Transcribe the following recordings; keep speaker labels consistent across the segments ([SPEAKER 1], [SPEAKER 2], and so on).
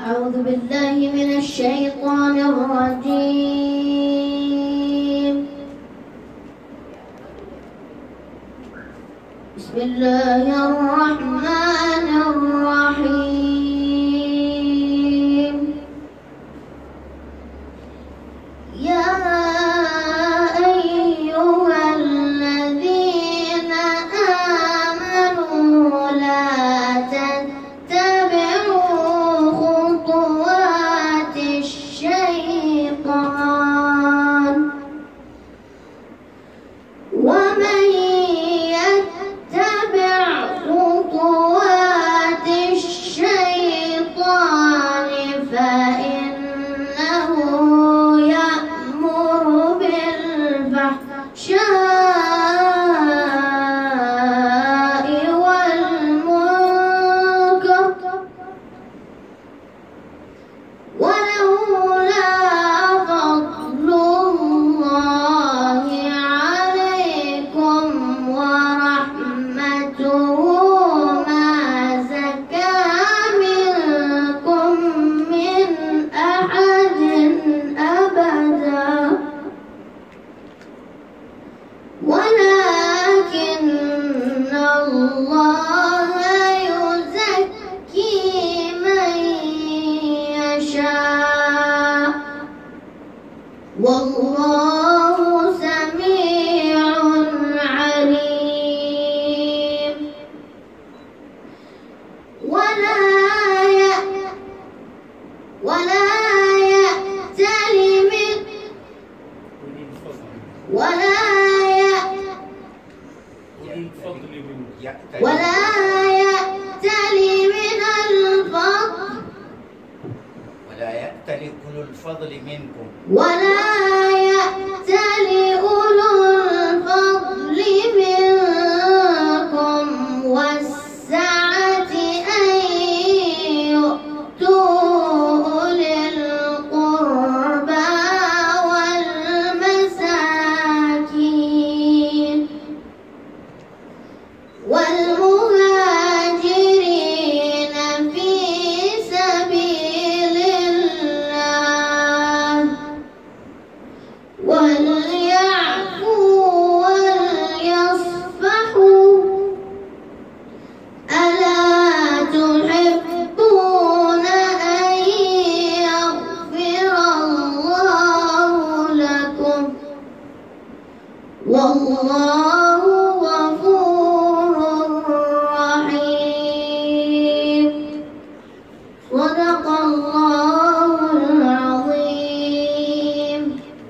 [SPEAKER 1] أعوذ بالله من الشيطان الرجيم. بسم الله الرحمن الرحيم. يا أيها الذين آمنوا لا تتبعوا خطوات الشيطان ومن يتبع خطوات الشيطان فإنه يأمر بالفحشاء والمنكر ولولا فضل الله عليكم ورحمته ما زكى منكم من أحد أبدا ولكن الله يزكي من يشاء والله سميع عليم. ولا يأتل أولو الفضل منكم والسعة أن يؤتوا أولي القربى والمساكين والمهاجرين في سبيل الله وليعفوا وليصفحوا ألا تحبون أن يغفر الله لكم والله غفور رحيم. صدق الله العظيم.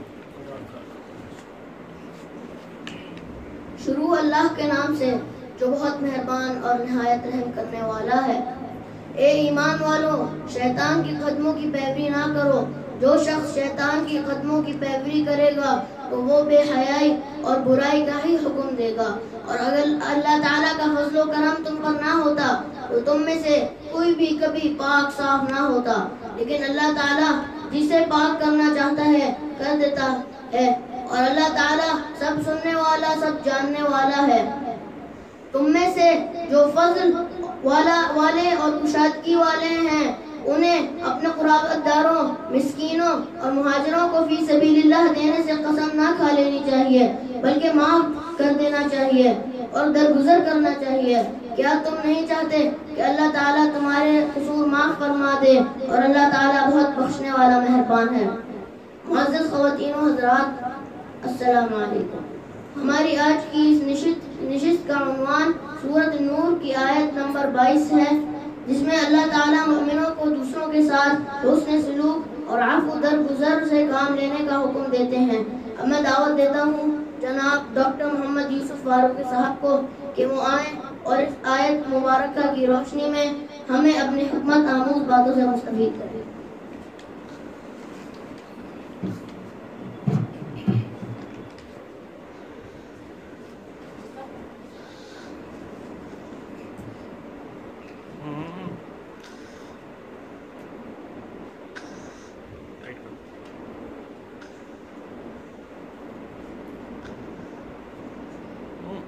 [SPEAKER 1] شروع اللہ کے نام سے جو بہت مہربان اور نہایت رحم کرنے والا ہے۔ اے ایمان والو، شیطان کی قدموں کی پیروی نہ کرو۔ جو شخص شیطان کی قدموں کی پیروی کرے گا تو وہ بے حیائی اور برائی کا ہی حکم دے گا۔ اور اگر اللہ تعالیٰ کا فضل و کرم تم پر نہ ہوتا تو تم میں سے کوئی بھی کبھی پاک صاف نہ ہوتا، لیکن اللہ تعالیٰ جسے پاک کرنا چاہتا ہے کر دیتا ہے، اور اللہ تعالیٰ سب سننے والا سب جاننے والا ہے۔ تم میں سے جو فضل والے اور کشادگی والے ہیں انہیں اپنے قرابت داروں، مسکینوں اور مہاجروں کو فی سبیل اللہ دینے سے قسم نہ کھا لینی چاہیے، بلکہ معاف کر دینا چاہیے اور درگزر کرنا چاہیے۔ کیا تم نہیں چاہتے کہ اللہ تعالیٰ تمہارے قصور معاف فرما دے؟ اور اللہ تعالیٰ بہت بخشنے والا مہربان ہے۔ معزز خواتین و حضرات، السلام علیکم۔ ہماری آج کی اس نشست کا عنوان سورۃ نور کی آیت نمبر 22 ہے، جس میں اللہ تعالیٰ مومنوں کو دوسروں کے ساتھ حسن سلوک اور عفو درگزر سے کام لینے کا حکم دیتے ہیں۔ اب میں دعوت دیتا ہوں جناب ڈاکٹر محمد یوسف فاروقی صاحب کو کہ وہ آئیں اور اس آیت مبارکہ کی روشنی میں ہمیں اپنی حکمت آموز باتوں سے مستفید کریں۔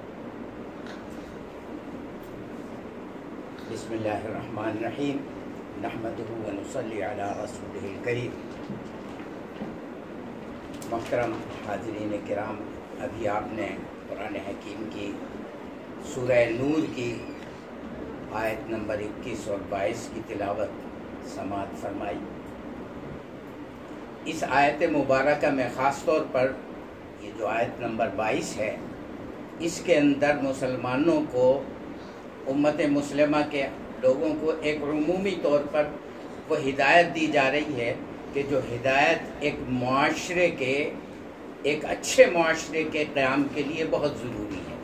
[SPEAKER 2] بسم اللہ الرحمن الرحیم۔ नहमदुहु व नुसल्ली अला रसूलिहिल करीम। मोहतरम हाज़रीन किराम, अभी आपने कुरान हकीम की सूरह नूर की आयत नंबर 21 और 22 की तिलावत समाअत फरमाई। इस आयत मुबारक में ख़ास तौर पर ये जो आयत नंबर 22 है, इसके अंदर मुसलमानों को, उम्मत मुस्लिमा के लोगों को एक उमूमी तौर पर वो हिदायत दी जा रही है कि जो हिदायत एक मुआशरे के, एक अच्छे मुआशरे के क़याम के लिए बहुत ज़रूरी है।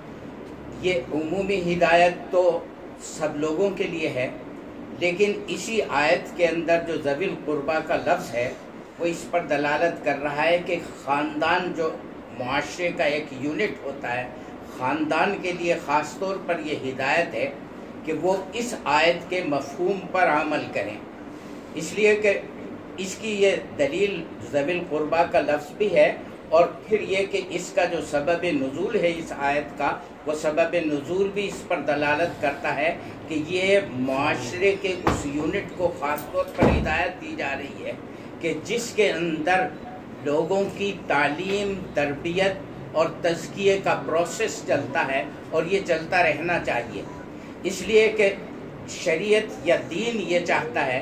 [SPEAKER 2] ये उमूमी हिदायत तो सब लोगों के लिए है, लेकिन इसी आयत के अंदर जो ज़विल क़ुरबा का लफ्ज़ है वो इस पर दलालत कर रहा है कि ख़ानदान जो मुआशरे का एक यूनिट होता है, ख़ानदान के लिए ख़ास तौर पर ये हिदायत है कि वो इस आयत के मफ़हूम पर अमल करें। इसलिए कि इसकी ये दलील ज़विल क़ुरबा का लफ्ज़ भी है, और फिर ये कि इसका जो सबब नुज़ूल है इस आयत का, वो सबब नुज़ूल भी इस पर दलालत करता है कि ये मुआशरे के उस यूनिट को ख़ास तौर पर हिदायत दी जा रही है कि जिसके अंदर लोगों की तालीम, तरबियत और तज़किये का प्रोसेस चलता है, और ये चलता रहना चाहिए। इसलिए कि शरीयत या दीन ये चाहता है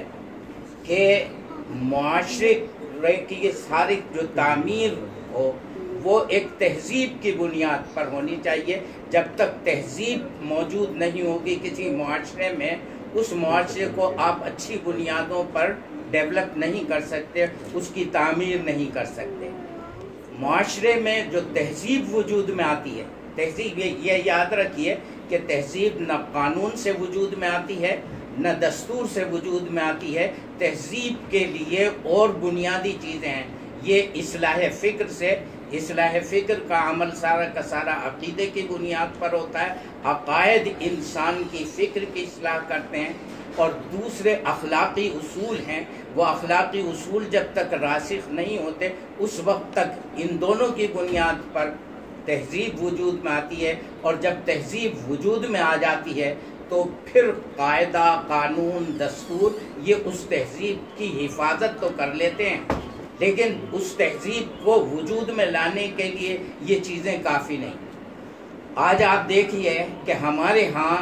[SPEAKER 2] कि मुआशरे की ये सारी जो तामीर हो वो एक तहज़ीब की बुनियाद पर होनी चाहिए। जब तक तहज़ीब मौजूद नहीं होगी किसी मुआशरे में, उस मुआशरे को आप अच्छी बुनियादों पर डेवलप नहीं कर सकते, उसकी तामीर नहीं कर सकते। मुआशरे में जो तहज़ीब वजूद में आती है, तहज़ीब ये याद रखिए कि तहज़ीब न कानून से वजूद में आती है, न दस्तूर से वजूद में आती है। तहज़ीब के लिए और बुनियादी चीज़ें हैं। ये इस्लाह फ़िक्र से, इस्लाह फ़िक्र का अमल सारा का सारा अक़ीदे की बुनियाद पर होता है। अक़ायद इंसान की फ़िक्र की इस्लाह करते हैं, और दूसरे अखलाक़ी उसूल हैं। वो अखलाक़ी उसूल जब तक रासिख़ नहीं होते, उस वक्त तक इन दोनों की बुनियाद पर तहज़ीब वजूद में आती है। और जब तहज़ीब वजूद में आ जाती है तो फिर कायदा, कानून, दस्तूर ये उस तहज़ीब की हिफाजत तो कर लेते हैं, लेकिन उस तहज़ीब को वजूद में लाने के लिए ये चीज़ें काफ़ी नहीं। आज आप देखिए कि हमारे यहाँ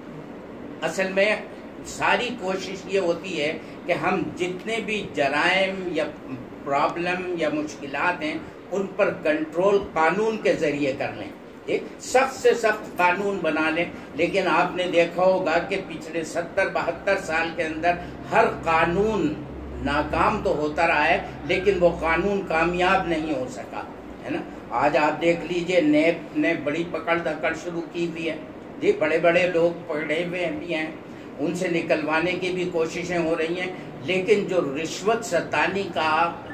[SPEAKER 2] असल में सारी कोशिश ये होती है कि हम जितने भी जराइम या प्रॉब्लम या मुश्किलात हैं उन पर कंट्रोल कानून के ज़रिए कर लें, एक सख्त से सख्त कानून बना लें। लेकिन आपने देखा होगा कि पिछले 70-72 साल के अंदर हर कानून नाकाम तो होता रहा है, लेकिन वो कानून कामयाब नहीं हो सका, है ना। आज आप देख लीजिए, नेब ने बड़ी पकड़ धकड़ शुरू की हुई है जी, बड़े बड़े लोग पकड़े हुए भी हैं, उनसे निकलवाने की भी कोशिशें हो रही हैं। लेकिन जो रिश्वत सतानी का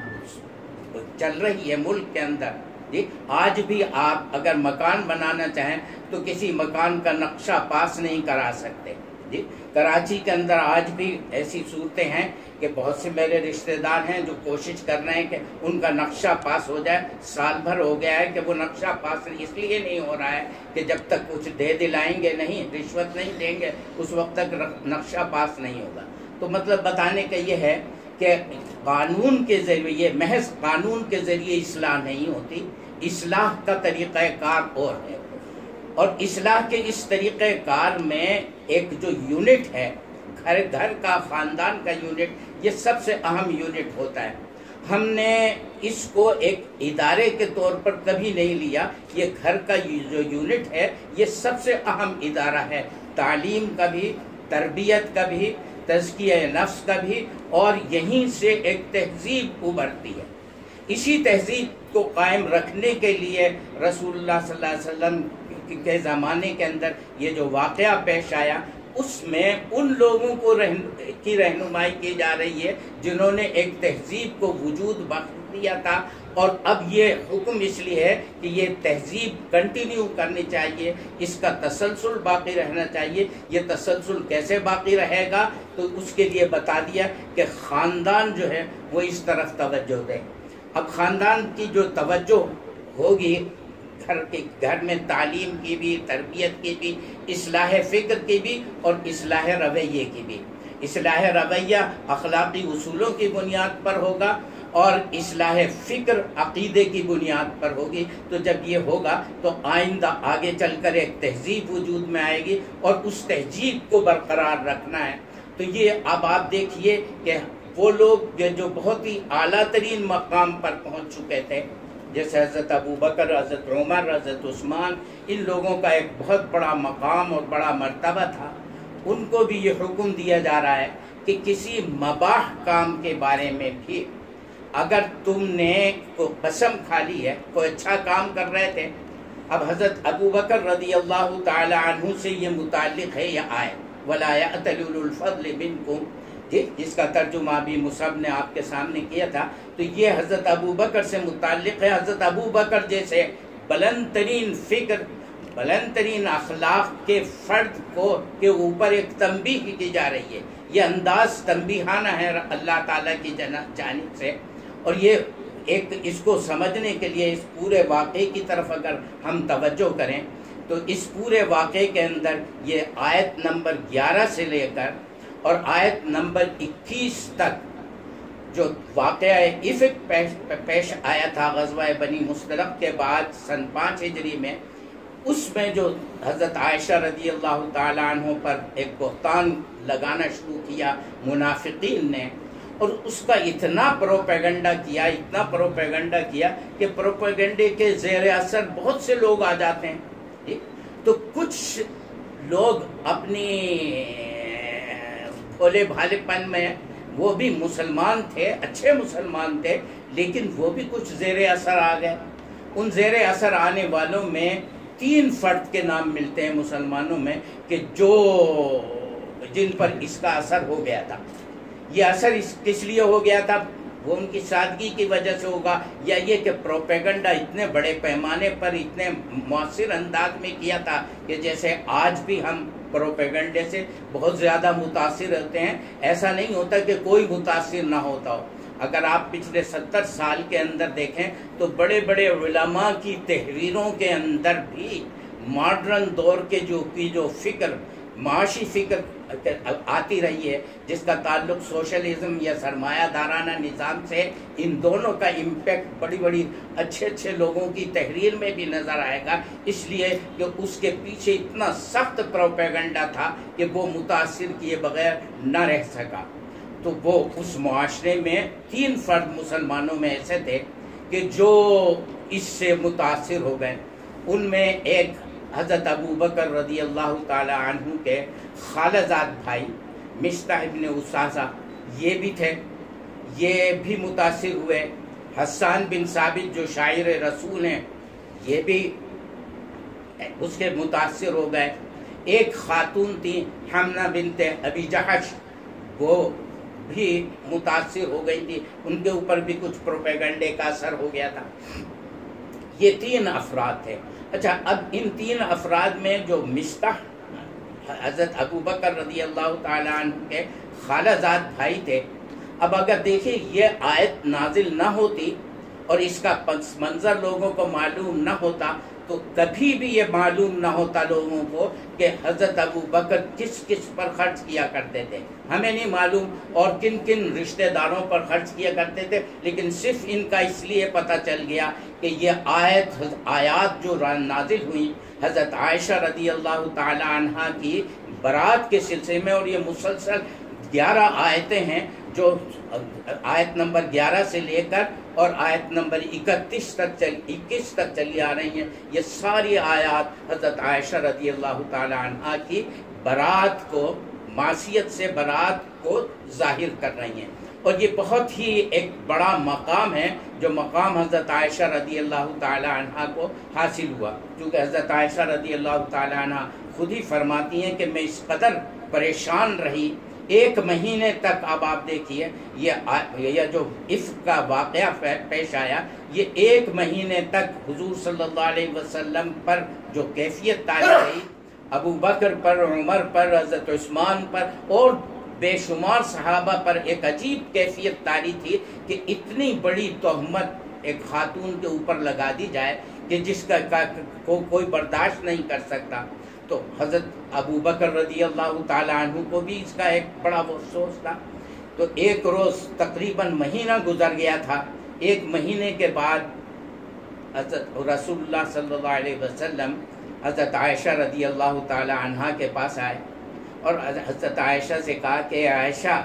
[SPEAKER 2] चल रही है मुल्क के अंदर जी, आज भी आप अगर मकान बनाना चाहें तो किसी मकान का नक्शा पास नहीं करा सकते जी। कराची के अंदर आज भी ऐसी सूरतें हैं कि बहुत से मेरे रिश्तेदार हैं जो कोशिश कर रहे हैं कि उनका नक्शा पास हो जाए। साल भर हो गया है कि वो नक्शा पास इसलिए नहीं हो रहा है कि जब तक कुछ दे दिलाएंगे नहीं, रिश्वत नहीं देंगे, उस वक्त तक नक्शा पास नहीं होगा। तो मतलब बताने का ये है कि कानून के ज़रिए, महज कानून के ज़रिए इस्लाह नहीं होती, इस्लाह का तरीक़ाकार और है। और इस्लाह के इस तरीक़ाकार में एक जो यूनिट है, घर का, ख़ानदान का यूनिट, ये सबसे अहम यूनिट होता है। हमने इसको एक इदारे के तौर पर कभी नहीं लिया। ये घर का जो यूनिट है ये सबसे अहम इदारा है, तालीम का भी, तरबियत का भी, तज़किया नफ्स का भी, और यहीं से एक तहज़ीब उभरती है। इसी तहज़ीब को कायम रखने के लिए रसूलुल्लाह सल्लल्लाहु अलैहि वसल्लम के ज़माने के अंदर ये जो वाक़या पेश आया, उसमें उन लोगों को की रहनुमाई की जा रही है जिन्होंने एक तहज़ीब को वजूद बख्श दिया था। और अब ये हुक्म इसलिए है कि ये तहज़ीब कंटिन्यू करनी चाहिए, इसका तसलसल बाकी रहना चाहिए। ये तसलसल कैसे बाकी रहेगा, तो उसके लिए बता दिया कि ख़ानदान जो है वो इस तरफ तवज्जो दे। अब ख़ानदान की जो तवज्जो होगी, घर में तालीम की भी, तरबियत की भी, इस्लाह फ़िक्र की भी और इस्लाह रवैये की भी। اصلاح رویہ اخلاقی اصولوں کی بنیاد پر ہوگا، اور اصلاح فکر عقیدے کی بنیاد پر ہوگی۔ تو جب یہ ہوگا تو آئندہ آگے چل کر ایک تہذیب وجود میں آئے گی، اور اس تہذیب کو برقرار رکھنا ہے۔ تو یہ اب آپ دیکھیے کہ وہ لوگ جو بہت ہی اعلیٰ ترین مقام پر پہنچ چکے تھے، جیسے حضرت ابوبکر، حضرت عمر، حضرت عثمان، ان لوگوں کا ایک بہت بڑا مقام اور بڑا مرتبہ تھا، ان کو بھی یہ حکم دیا جا رہا ہے کہ کسی مباح کام کے بارے میں بھی اگر تم نے کوئی قسم کھا لی ہے، کوئی اچھا کام کر رہے تھے۔ اب حضرت ابوبکر رضی اللہ تعالی عنہ سے یہ متعلق ہے یہ آیت، وَلَا يَأْتَلِ أُولُو الْفَضْلِ مِنْكُمْ، جس کا ترجمہ بھی مصعب نے آپ کے سامنے کیا تھا۔ تو یہ حضرت ابوبکر سے متعلق ہے۔ حضرت ابوبکر جیسے بلند ترین فکر، بلند ترین اخلاق کے فرد کو کے اوپر ایک تنبیہ کی جا رہی ہے۔ یہ انداز تنبیہانہ ہے اللہ تعالیٰ کی جانب سے، اور یہ ایک اس کو سمجھنے کے لیے اس پورے واقعے کی طرف اگر ہم توجہ کریں تو اس پورے واقعے کے اندر یہ آیت نمبر 11 سے لے کر اور آیت نمبر 21 تک جو واقعہ افق پیش آیا تھا غزوہ بنی مصطلق کے بعد سن 5 ہجری میں، اس میں جو حضرت عائشہ رضی اللہ تعالیٰ عنہ پر ایک بہتان لگانا شروع کیا منافقین نے، اور اس کا اتنا پروپیگنڈا کیا کہ پروپیگنڈے کے زیر اثر بہت سے لوگ آ جاتے ہیں۔ تو کچھ لوگ اپنی بھولے بھالے پن میں، وہ بھی مسلمان تھے، اچھے مسلمان تھے، لیکن وہ بھی کچھ زیر اثر آ گئے۔ ان زیر اثر آنے والوں میں 3 فرد کے نام ملتے ہیں مسلمانوں میں کہ جن پر اس کا اثر ہو گیا تھا۔ یہ اثر کس لیے ہو گیا تھا؟ وہ ان کی سادگی کی وجہ سے ہوگا، یا یہ کہ پروپیگنڈا اتنے بڑے پیمانے پر اتنے مؤثر انداز میں کیا تھا کہ جیسے آج بھی ہم پروپیگنڈے سے بہت زیادہ متاثر ہوتے ہیں۔ ایسا نہیں ہوتا کہ کوئی متاثر نہ ہوتا ہو۔ اگر آپ پچھلے 70 سال کے اندر دیکھیں تو بڑے بڑے علماء کی تحریروں کے اندر بھی ماڈرن دور کے جو فکر، معاشی فکر آتی رہی ہے، جس کا تعلق سوشلزم یا سرمایہ دارانہ نظام سے، ان دونوں کا امپیکٹ بڑی بڑی اچھے لوگوں کی تحریر میں بھی نظر آئے گا، اس لیے کہ اس کے پیچھے اتنا سخت پروپیگنڈا تھا کہ وہ متاثر کیے بغیر نہ رہ سکا۔ تو وہ اس معاشرے میں 3 فرد مسلمانوں میں ایسے تھے کہ جو اس سے متاثر ہو گئے۔ ان میں ایک حضرت ابوبکر رضی اللہ تعالی عنہ کے خالہ زاد بھائی مصطح ابن اساسہ، یہ بھی تھے، یہ بھی متاثر ہوئے۔ حسان بن ثابت جو شاعر رسول ہیں، یہ بھی اس کے متاثر ہو گئے۔ ایک خاتون تھی حمنہ بنت ابی جحش، وہ بھی متاثر ہو گئی تھی، ان کے اوپر بھی کچھ پروپیگنڈے کا اثر ہو گیا تھا۔ یہ 3 افراد تھے۔ اچھا، اب ان 3 افراد میں جو مصطح حضرت ابوبکر رضی اللہ تعالی عنہ کے خالہ زاد بھائی تھے، اب اگر دیکھیں یہ آیت نازل نہ ہوتی اور اس کا پس منظر لوگوں کو معلوم نہ ہوتا تو کبھی بھی یہ معلوم نہ ہوتا لوگوں کو کہ حضرت ابوبکر کس پر خرچ کیا کرتے تھے۔ ہمیں نہیں معلوم اور کن رشتہ داروں پر خرچ کیا کرتے تھے، لیکن صرف ان کا اس لیے پتہ چل گیا کہ یہ آیات جو نازل ہوئی حضرت عائشہ رضی اللہ تعالی عنہا کی برات کے سلسلے میں، اور یہ مسلسل 11 آیتیں ہیں جو آیت نمبر 11 سے لے کر اور آیت نمبر 21 تک چلی آ رہی ہیں۔ یہ ساری آیات حضرت عائشہ رضی اللہ تعالی عنہا کی برات کو، معصیت سے برات کو ظاہر کر رہی ہیں، اور یہ بہت ہی ایک بڑا مقام ہے جو مقام حضرت عائشہ رضی اللہ تعالی عنہا کو حاصل ہوا، کیونکہ حضرت عائشہ رضی اللہ تعالی عنہا خود ہی فرماتی ہیں کہ میں اس قدر پریشان رہی 1 مہینے تک۔ اب آپ دیکھیے یہ جو افق کا واقعہ پیش آیا، یہ 1 مہینے تک حضور صلی اللہ علیہ وسلم پر جو کیفیت طاری رہی، ابو بکر پر، عمر پر، حضرت عثمان پر اور بے شمار صحابہ پر ایک عجیب کیفیت طاری تھی کہ اتنی بڑی تہمت ایک خاتون کے اوپر لگا دی جائے کہ جس کا کوئی برداشت نہیں کر سکتا۔ تو حضرت ابو بکر رضی اللہ تعالیٰ عنہ کو بھی اس کا ایک بڑا افسوس تھا. تو ایک روز تقریباً مہینہ گزر گیا تھا. ایک مہینے کے بعد حضرت رسول اللہ صلی اللہ علیہ وسلم حضرت عائشہ رضی اللہ تعالیٰ عنہا کے پاس آئے اور حضرت عائشہ سے کہا کہ عائشہ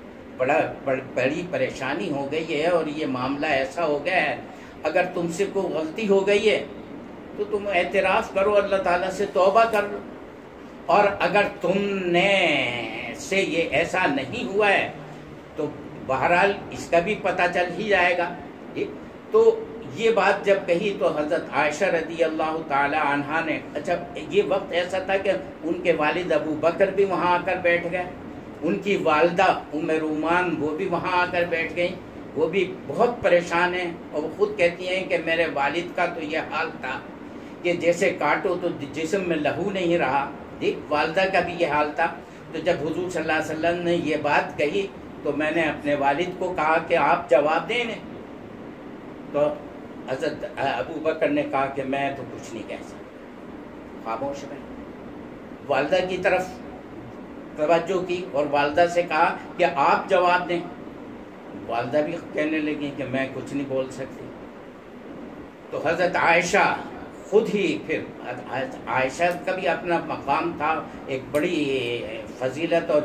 [SPEAKER 2] بڑی پریشانی ہو گئی ہے اور یہ معاملہ ایسا ہو گیا ہے، اگر تم سے کوئی غلطی ہو گئی ہے تو تم اعتراف کرو، اللہ تعالیٰ سے توبہ کر لو، اور اگر تم نے سے یہ ایسا نہیں ہوا ہے تو بہرحال اس کا بھی پتہ چل ہی جائے گا. تو یہ بات جب کہی تو حضرت عائشہ رضی اللہ تعالی عنہا نے، اچھا یہ وقت ایسا تھا کہ ان کے والد ابو بکر بھی وہاں آ کر بیٹھ گئے، ان کی والدہ ام رومان وہ بھی وہاں آ کر بیٹھ گئیں، وہ بھی بہت پریشان ہیں، اور وہ خود کہتی ہیں کہ میرے والد کا تو یہ حال تھا کہ جیسے کاٹو تو جسم میں لہو نہیں رہا. والدہ کا بھی یہ حال تھا. تو جب حضور صلی اللہ علیہ وسلم نے یہ بات کہی تو میں نے اپنے والد کو کہا کہ آپ جواب دیں. تو حضرت ابو بکر نے کہا کہ میں تو کچھ نہیں کہہ سکتا، خاموش رہے. والدہ کی طرف توجہ کی اور والدہ سے کہا کہ آپ جواب دیں. والدہ بھی کہنے لگی کہ میں کچھ نہیں بول سکتی. تو حضرت عائشہ خود ہی، پھر عائشہ کا بھی اپنا مقام تھا، ایک بڑی فضیلت اور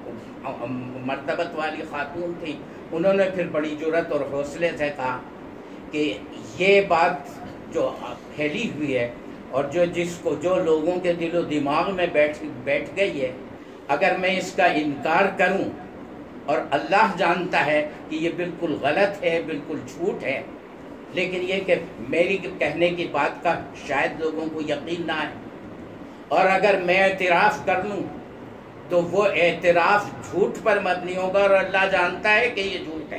[SPEAKER 2] مرتبت والی خاتون تھی. انہوں نے پھر بڑی جرأت اور حوصلے سے کہا کہ یہ بات جو پھیلی ہوئی ہے اور جو لوگوں کے دل و دماغ میں بیٹھ گئی ہے، اگر میں اس کا انکار کروں، اور اللہ جانتا ہے کہ یہ بالکل غلط ہے، بالکل جھوٹ ہے، لیکن یہ کہ میری کہنے کی بات کا شاید لوگوں کو یقین نہ آئے، اور اگر میں اعتراف کر لوں تو وہ اعتراف جھوٹ پر مبنی ہوگا اور اللہ جانتا ہے کہ یہ جھوٹ ہے.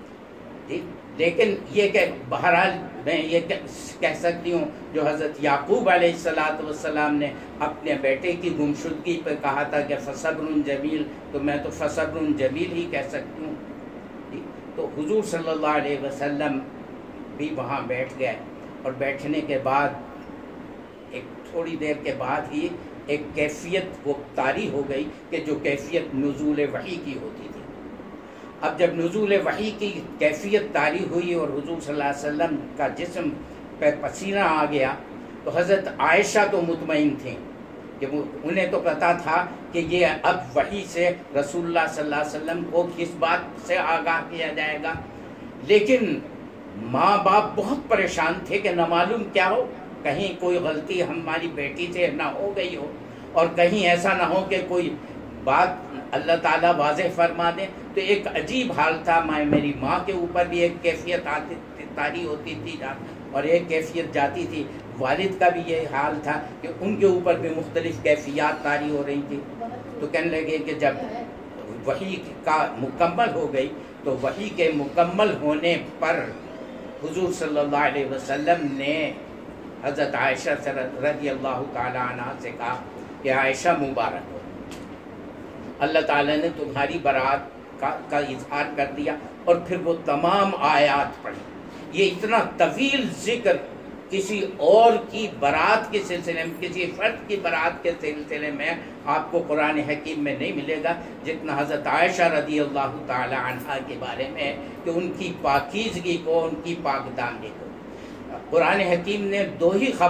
[SPEAKER 2] لیکن یہ کہ بہرحال میں یہ کہہ سکتی ہوں جو حضرت یعقوب علیہ السلام نے اپنے بیٹے کی گمشدگی پہ کہا تھا کہ فصبر جمیل، تو میں تو فصبر جمیل ہی کہہ سکتی ہوں. تو حضور صلی اللہ علیہ وسلم بھی وہاں بیٹھ گئے، اور بیٹھنے کے بعد ایک تھوڑی دیر کے بعد ہی ایک کیفیت وہ طاری ہو گئی کہ جو کیفیت نزول وحی کی ہوتی تھی. اب جب نزول وحی کی کیفیت طاری ہوئی اور حضور صلی اللہ علیہ وسلم کا جسم پہ پسینہ آ گیا تو حضرت عائشہ تو مطمئن تھیں کہ انہیں تو پتا تھا کہ یہ اب وحی سے رسول اللہ صلی اللہ علیہ وسلم کو کس بات سے آگاہ کیا جائے گا. لیکن ماں باپ بہت پریشان تھے کہ نہ معلوم کیا ہو، کہیں کوئی غلطی ہماری بیٹی سے نہ ہو گئی ہو، اور کہیں ایسا نہ ہو کہ کوئی بات اللہ تعالیٰ واضح فرما دے. تو ایک عجیب حال تھا. میری ماں کے اوپر بھی ایک کیفیت طاری ہوتی تھی اور ایک کیفیت جاتی تھی. والد کا بھی یہ حال تھا کہ ان کے اوپر بھی مختلف کیفیات طاری ہو رہی تھی. تو کہنے لگے کہ جب وحی کا مکمل ہو گئی تو وحی کے مکمل ہونے پر حضور صلی اللہ علیہ وسلم نے حضرت عائشہ رضی اللہ تعالی عنہ سے کہا کہ عائشہ مبارک ہو، اللہ تعالیٰ نے تمہاری برات کا اظہار کر دیا. اور پھر وہ تمام آیات پڑھی. یہ اتنا طویل ذکر کسی اور کی برات کے سلسلے میں، کسی فرد کی برات کے سلسلے میں آپ کو قرآن حکیم میں نہیں ملے گا جتنا حضرت عائشہ رضی اللہ تعالی عنہا کے بارے میں، کہ ان کی پاکیزگی کو، ان کی پاک دامنی کو. قرآن حکیم نے دو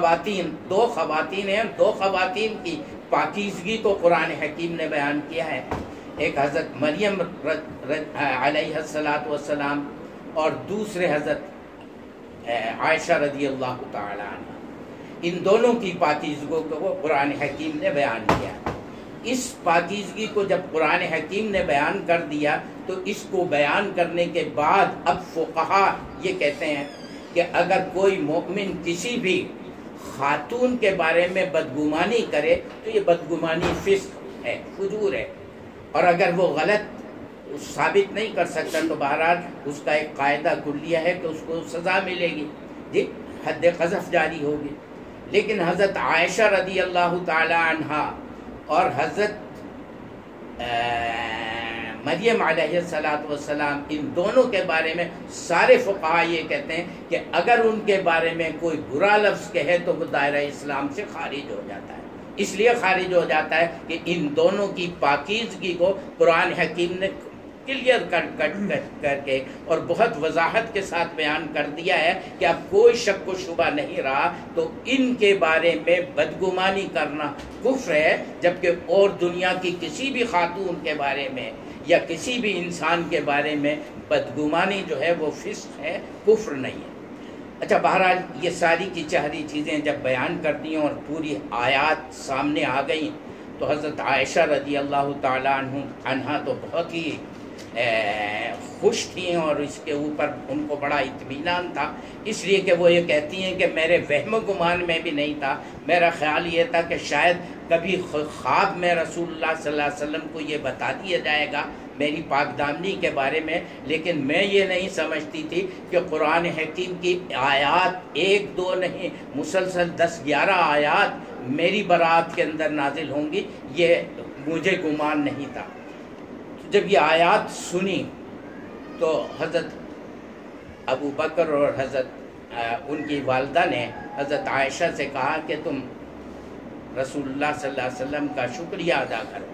[SPEAKER 2] خواتین کی پاکیزگی کو قرآن حکیم نے بیان کیا ہے. ایک حضرت مریم علیہ السلام اور دوسرے حضرت عائشہ رضی اللہ تعالی عنہ. ان دونوں کی پاکیزگی کو قرآن حکیم نے بیان کیا. اس پاکیزگی کو جب قرآن حکیم نے بیان کر دیا تو اس کو بیان کرنے کے بعد اب فقہا یہ کہتے ہیں کہ اگر کوئی مومن کسی بھی خاتون کے بارے میں بدگمانی کرے تو یہ بدگمانی فسق ہے، فجور ہے، اور اگر وہ غلط ثابت نہیں کر سکتا تو بہرحال اس کا ایک قاعدہ کلیہ ہے کہ اس کو سزا ملے گی، جی حد قذف جاری ہوگی. لیکن حضرت عائشہ رضی اللہ تعالی عنہا اور حضرت مریم علیہ السلام ان دونوں کے بارے میں سارے فقہا یہ کہتے ہیں کہ اگر ان کے بارے میں کوئی برا لفظ کہے تو وہ دائرہ اسلام سے خارج ہو جاتا ہے، اس لیے خارج ہو جاتا ہے کہ ان دونوں کی پاکیزگی کو قرآن حکیم نے کلیئر کر کے اور بہت وضاحت کے ساتھ بیان کر دیا ہے کہ اب کوئی شک و شبہ نہیں رہا، تو ان کے بارے میں بدگمانی کرنا کفر ہے، جبکہ اور دنیا کی کسی بھی خاتون کے بارے میں یا کسی بھی انسان کے بارے میں بدگمانی جو ہے وہ فسق ہے، کفر نہیں ہے۔ اچھا، بہرحال یہ ساری کی ساری چیزیں جب بیان کر دی اور پوری آیات سامنے آ گئیں تو حضرت عائشہ رضی اللہ تعالیٰ عنہ تو بہت ہی خوش تھیں اور اس کے اوپر ان کو بڑا اطمینان تھا، اس لیے کہ وہ یہ کہتی ہیں کہ میرے وہم و گمان میں بھی نہیں تھا، میرا خیال یہ تھا کہ شاید کبھی خواب میں رسول اللہ صلی اللہ علیہ وسلم کو یہ بتا دیا جائے گا میری پاک دامنی کے بارے میں، لیکن میں یہ نہیں سمجھتی تھی کہ قرآن حکیم کی آیات 1-2 نہیں، مسلسل 10-11 آیات میری برات کے اندر نازل ہوں گی، یہ مجھے گمان نہیں تھا۔ جب یہ آیات سنی تو حضرت ابو بکر اور حضرت ان کی والدہ نے حضرت عائشہ سے کہا کہ تم رسول اللہ صلی اللہ علیہ وسلم کا شکریہ ادا کرو۔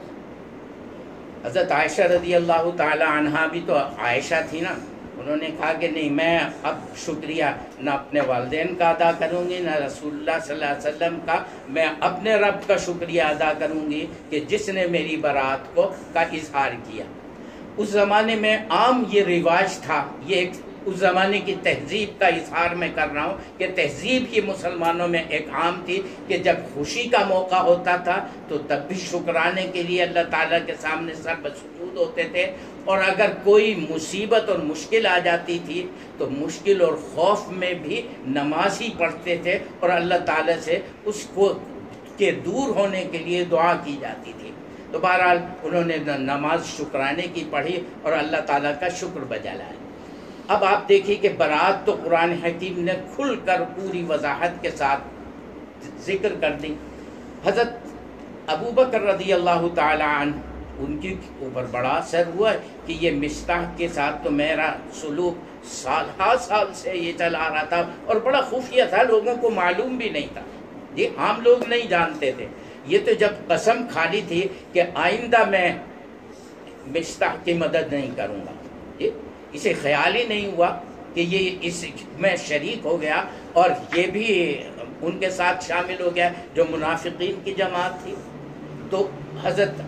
[SPEAKER 2] حضرت عائشہ رضی اللہ تعالی عنہا بھی تو عائشہ تھی نا، انہوں نے کہا کہ نہیں، میں اب شکریہ نہ اپنے والدین کا ادا کروں گی نہ رسول اللہ صلی اللہ علیہ وسلم کا، میں اپنے رب کا شکریہ ادا کروں گی کہ جس نے میری برات کا اظہار کیا۔ اس زمانے میں عام یہ رواج تھا، یہ ایک اس زمانے کی تہذیب کا اظہار میں کر رہا ہوں کہ تہذیب کی مسلمانوں میں ایک عام تھی کہ جب خوشی کا موقع ہوتا تھا تو تب بھی شکرانے کے لیے اللہ تعالیٰ کے سامنے سر بسجود ہوتے تھے، اور اگر کوئی مصیبت اور مشکل آ جاتی تھی تو مشکل اور خوف میں بھی نماز ہی پڑھتے تھے اور اللہ تعالیٰ سے اس کو کے دور ہونے کے لیے دعا کی جاتی تھی۔ تو بہرحال انہوں نے نماز شکرانے کی پڑھی اور اللہ تعالیٰ کا شکر بجا لایا۔ اب آپ دیکھیے کہ برات تو قرآن حکیم نے کھل کر پوری وضاحت کے ساتھ ذکر کر دی۔ حضرت ابو بکر رضی اللہ تعالی عنہ، ان کے اوپر بڑا اثر ہوا کہ یہ مصطح کے ساتھ تو میرا سلوک سال سے یہ چلا رہا تھا اور بڑا خفیہ تھا، لوگوں کو معلوم بھی نہیں تھا، یہ عام لوگ نہیں جانتے تھے۔ یہ تو جب قسم کھا لی تھی کہ آئندہ میں مصطح کی مدد نہیں کروں گا، اسے خیال ہی نہیں ہوا کہ یہ اس میں شریک ہو گیا اور یہ بھی ان کے ساتھ شامل ہو گیا جو منافقین کی جماعت تھی۔ تو حضرت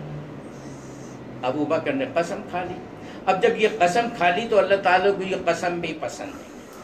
[SPEAKER 2] ابو بکر نے قسم کھا لی۔ اب جب یہ قسم کھا لی تو اللہ تعالیٰ کو یہ قسم بھی پسند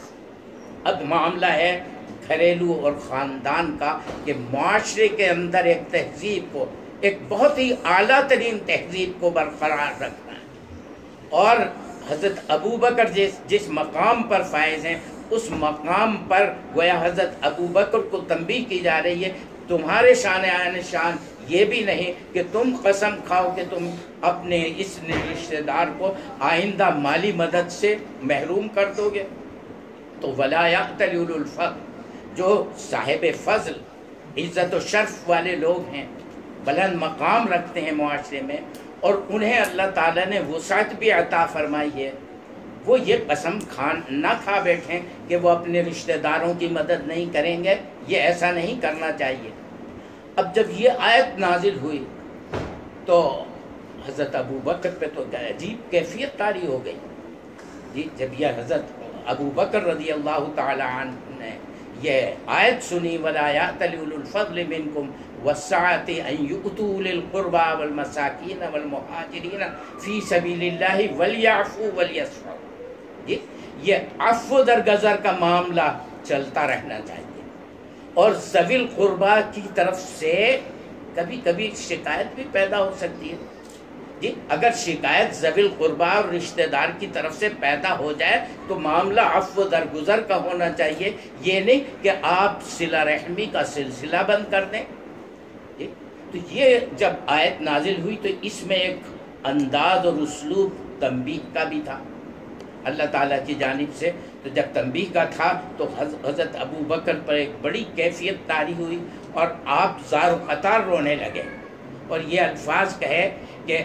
[SPEAKER 2] ہے۔ اب معاملہ ہے گھریلو اور خاندان کا کہ معاشرے کے اندر ایک تہذیب کو، ایک بہت ہی اعلیٰ ترین تہذیب کو برقرار رکھنا ہے، اور حضرت ابو بکر جس مقام پر فائز ہیں اس مقام پر گویا حضرت ابو بکر کو تنبیہ کی جا رہی ہے، تمہارے شان آن شان یہ بھی نہیں کہ تم قسم کھاؤ کہ تم اپنے اس رشتہ دار کو آئندہ مالی مدد سے محروم کر دو گے۔ تو ولا یأتل اولو الفضل، جو صاحب فضل عزت و شرف والے لوگ ہیں، بلند مقام رکھتے ہیں معاشرے میں، اور انہیں اللہ تعالیٰ نے وسعت بھی عطا فرمائی ہے، وہ یہ قسم نہ کھا بیٹھیں کہ وہ اپنے رشتہ داروں کی مدد نہیں کریں گے، یہ ایسا نہیں کرنا چاہیے۔ اب جب یہ آیت نازل ہوئی تو حضرت ابو بکر پہ تو عجیب کیفیت طاری ہو گئی جی۔ جب یہ حضرت ابو بکر رضی اللہ تعالی عنہ نے یہ آیت سنی وَلَا يَأْتَلِ أُولُو الْفَضْلِ مِنْكُمْ وَالسَّعَةِ أَنْ يُؤْتُوا أُولِي الْقُرْبَى وَالْمَسَاكِينَ وَالْمُهَاجِرِينَ فِي سَبِيلِ اللَّهِ وَلْيَعْفُوا وَلْيَصْفَحُوا، یہ عفو درگزر کا معاملہ چلتا رہنا چاہیے، اور ذوی القربیٰ کی طرف سے کبھی کبھی شکایت بھی پیدا ہو سکتی ہے جی۔ اگر شکایت ذوی القربیٰ اور رشتہ دار کی طرف سے پیدا ہو جائے تو معاملہ عفو درگزر کا ہونا چاہیے، یہ نہیں کہ آپ صلہ رحمی کا سلسلہ بند کر دیں جی۔ تو یہ جب آیت نازل ہوئی تو اس میں ایک انداز اور اسلوب تنبیہ کا بھی تھا اللہ تعالیٰ کی جانب سے۔ تو جب تنبیہ کا تھا تو حضرت ابو بکر پر ایک بڑی کیفیت طاری ہوئی اور آپ زار و قطار رونے لگے اور یہ الفاظ کہے کہ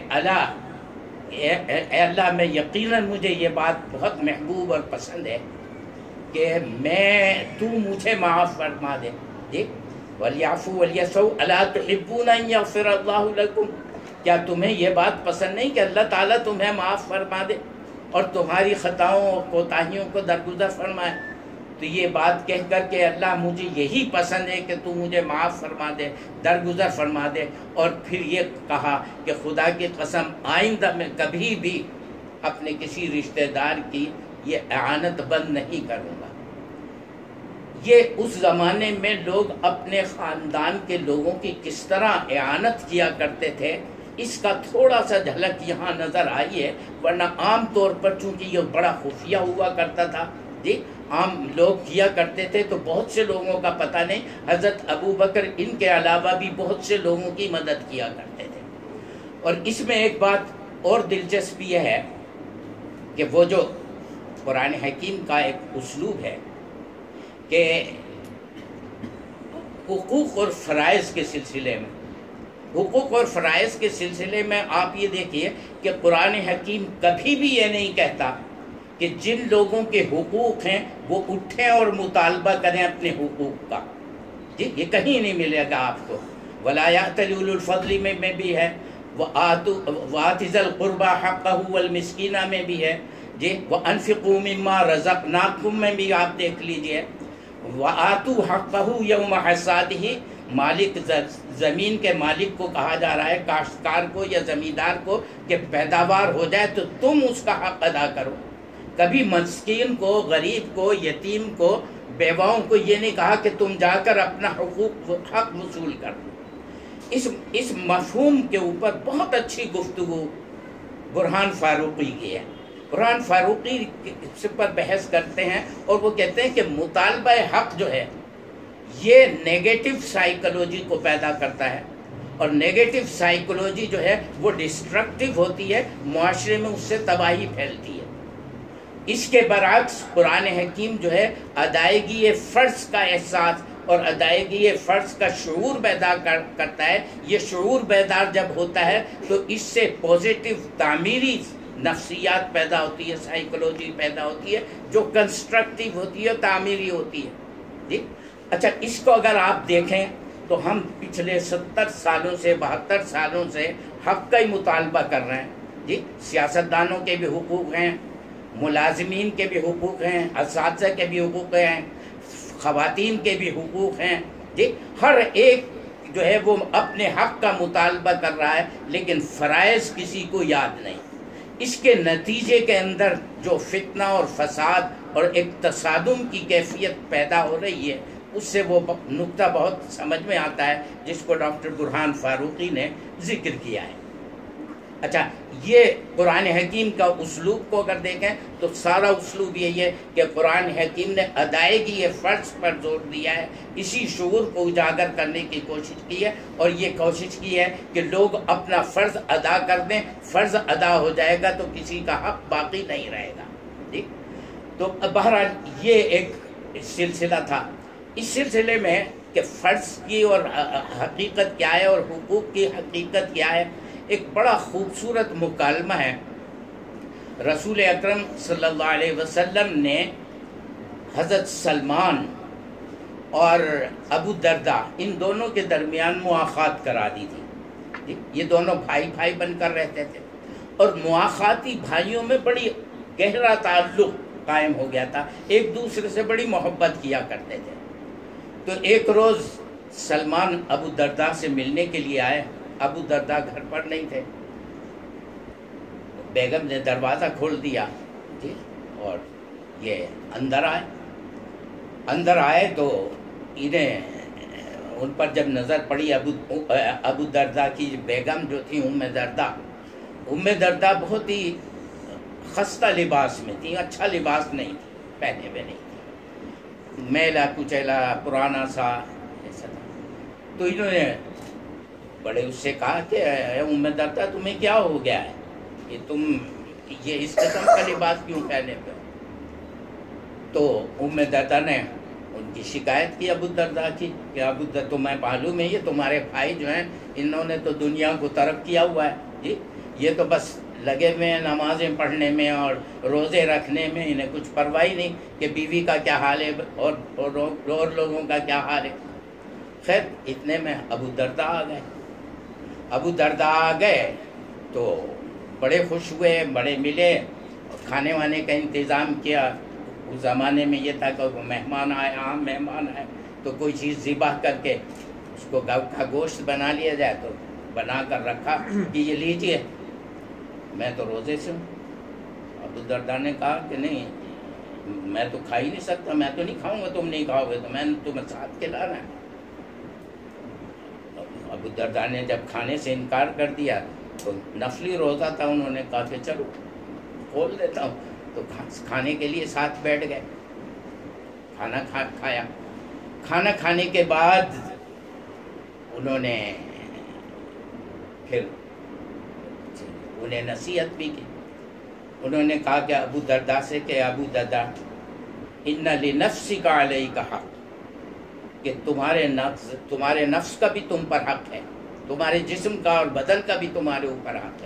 [SPEAKER 2] اے اللہ، میں یقیناً مجھے یہ بات بہت محبوب اور پسند ہے کہ تو مجھے معاف فرما دے۔ دیکھ وَلْيَعْفُوا وَلْيَصْفَحُوا أَلَا تُحِبُّونَ أَن يَغْفِرَ اللَّهُ لَكُمْ، کیا تمہیں یہ بات پسند نہیں کہ اللہ تعالیٰ تمہیں معاف فرما دے اور تمہاری خطاؤں اور کوتاہیوں کو درگزر فرمائے؟ تو یہ بات کہہ کر کہ اللہ مجھے یہی پسند ہے کہ تو مجھے معاف فرما دے، درگزر فرما دے، اور پھر یہ کہا کہ خدا کی قسم آئندہ میں کبھی بھی اپنے کسی رشتہ دار کی یہ اعانت بند نہیں کروں گا۔ یہ اس زمانے میں لوگ اپنے خاندان کے لوگوں کی کس طرح اعانت کیا کرتے تھے، اس کا تھوڑا سا جھلک یہاں نظر آئی ہے، ورنہ عام طور پر چونکہ یہ بڑا خفیہ ہوا کرتا تھا، جی عام لوگ کیا کرتے تھے، تو بہت سے لوگوں کا پتہ نہیں، حضرت ابو بکر ان کے علاوہ بھی بہت سے لوگوں کی مدد کیا کرتے تھے۔ اور اس میں ایک بات اور دلچسپ یہ ہے کہ وہ جو قرآن حکیم کا ایک اسلوب ہے کہ حقوق اور فرائض کے سلسلے میں، حقوق اور فرائض کے سلسلے میں آپ یہ دیکھیے کہ قرآن حکیم کبھی بھی یہ نہیں کہتا کہ جن لوگوں کے حقوق ہیں وہ اٹھیں اور مطالبہ کریں اپنے حقوق کا، جی یہ کہیں نہیں ملے گا آپ کو۔ وَلَا يَأْتَلِ أُولُو الْفَضْلِ میں بھی ہے، وَآتِ ذِي الْقُرْبَى حَقَّهُ وَالْمِسْكِينَ میں بھی ہے، جی وَأَنفِقُوا مِمَّا رَزَقْنَاكُم میں بھی آپ دیکھ لیجئے، وَآتُوا حَقَّهُ يَوْمَ حَصَادِهِ، مالک زمین کے مالک کو کہا جا رہا ہے، کاشتکار کو یا زمیندار کو، کہ پیداوار ہو جائے تو تم اس کا حق ادا کرو۔ کبھی مسکین کو، غریب کو، یتیم کو، بیواؤں کو یہ نہیں کہا کہ تم جا کر اپنا حق وصول کر دو۔ اس مفہوم کے اوپر بہت اچھی گفتگو برہان فاروقی کی ہے۔ برہان فاروقی اس پر بحث کرتے ہیں اور وہ کہتے ہیں کہ مطالبہ حق جو ہے یہ نیگیٹو سائیکولوجی کو پیدا کرتا ہے، اور نیگیٹو سائیکولوجی جو ہے وہ ڈسٹرکٹیو ہوتی ہے، معاشرے میں اس سے تباہی پھیلتی ہے۔ اس کے برعکس قرآن حکیم جو ہے ادائیگی فرض کا احساس اور ادائیگی فرض کا شعور بیدار کرتا ہے۔ یہ شعور بیدار جب ہوتا ہے تو اس سے پوزیٹیو تعمیری نفسیات پیدا ہوتی ہے، سائیکولوجی پیدا ہوتی ہے جو کنسٹرکٹیو ہوتی ہے، تعمیری ہوتی ہے، جی۔ اچھا، اس کو اگر آپ دیکھیں تو ہم پچھلے 70 سالوں سے 72 سالوں سے حق کا ہی مطالبہ کر رہے ہیں، جی۔ سیاستدانوں کے بھی حقوق ہیں، ملازمین کے بھی حقوق ہیں، اساتذہ کے بھی حقوق ہیں، خواتین کے بھی حقوق ہیں، جی۔ ہر ایک جو ہے وہ اپنے حق کا مطالبہ کر رہا ہے، لیکن فرائض کسی کو یاد نہیں۔ اس کے نتیجے کے اندر جو فتنہ اور فساد اور ایک تصادم کی کیفیت پیدا ہو رہی ہے، اس سے وہ نقطہ بہت سمجھ میں آتا ہے جس کو ڈاکٹر برہان فاروقی نے ذکر کیا ہے۔ اچھا، یہ قرآن حکیم کا اسلوب کو اگر دیکھیں تو سارا اسلوب یہی ہے کہ قرآن حکیم نے ادائیگی فرض پر زور دیا ہے، اسی شعور کو اجاگر کرنے کی کوشش کی ہے، اور یہ کوشش کی ہے کہ لوگ اپنا فرض ادا کر دیں۔ فرض ادا ہو جائے گا تو کسی کا حق باقی نہیں رہے گا، ٹھیک۔ تو بہرحال یہ ایک سلسلہ تھا۔ اس سلسلے میں کہ فرض کی اور حقیقت کیا ہے اور حقوق کی حقیقت کیا ہے، ایک بڑا خوبصورت مکالمہ ہے۔ رسول اکرم صلی اللہ علیہ وسلم نے حضرت سلمان اور ابو دردہ ان دونوں کے درمیان مواخات کرا دی تھی۔ یہ دونوں بھائی بھائی بن کر رہتے تھے، اور مواخاتی بھائیوں میں بڑی گہرا تعلق قائم ہو گیا تھا، ایک دوسرے سے بڑی محبت کیا کرتے تھے۔ تو ایک روز سلمان ابو دردہ سے ملنے کے لیے آئے، ابو دردہ گھر پر نہیں تھے، بیگم نے دروازہ کھول دیا، جی، اور یہ اندر آئے تو انہیں ان پر جب نظر پڑی ابو دردہ کی بیگم جو تھی ام دردہ بہت ہی خستہ لباس میں تھی، اچھا لباس نہیں تھی، پہنے ہوئے نہیں تھی، میلا کچیلا پرانا سا ایسا تھا۔ تو انہوں نے بڑے اس سے کہا کہ ام دردہ تمہیں کیا ہو گیا ہے کہ تم یہ اس قسم کا لباس کیوں پہنے ہوئے؟ تو ام دردہ نے ان کی شکایت کی ابو دردہ کی کہ ابو دردہ تمہیں معلوم ہے یہ تمہارے بھائی جو ہیں انہوں نے تو دنیا کو ترک کیا ہوا ہے، جی، یہ تو بس لگے ہوئے ہیں نمازیں پڑھنے میں اور روزے رکھنے میں، انہیں کچھ پرواہ نہیں کہ بیوی کا کیا حال ہے اور لوگوں کا کیا حال ہے۔ خیر اتنے میں ابو درداء آ گئے. ابو درداء آ گئے تو بڑے خوش ہوئے، بڑے ملے، کھانے وانے کا انتظام کیا. اس زمانے میں یہ تھا کہ وہ مہمان آئے، عام مہمان آئے تو کوئی چیز ذبح کر کے اس کو گو کا گوشت بنا لیا جائے، تو بنا کر رکھا کہ یہ لیجیے، میں تو روزے سے ہوں. ابو درداء نے کہا کہ نہیں، میں تو کھا ہی نہیں سکتا، میں تو نہیں کھاؤں گا، تم نہیں کھاؤ گے تو میں نے تمہیں ساتھ کھلانا ہے. ابو درداء نے جب کھانے سے انکار کر دیا تو نفلی روزہ تھا، انہوں نے کہا کہ چلو کھول دیتا ہوں. تو کھانے کے لیے ساتھ بیٹھ گئے، کھانا کھایا. کھانا کھانے کے بعد انہوں نے پھر انہیں نصیحت بھی کی. انہوں نے کہا کہ ابو درداء سے کہ ابو درداء ان لنفسک علیک حق، کہ تمہارے نفس کا بھی تم پر حق ہے، تمہارے جسم کا اور بدن کا بھی تمہارے اوپر حق ہے.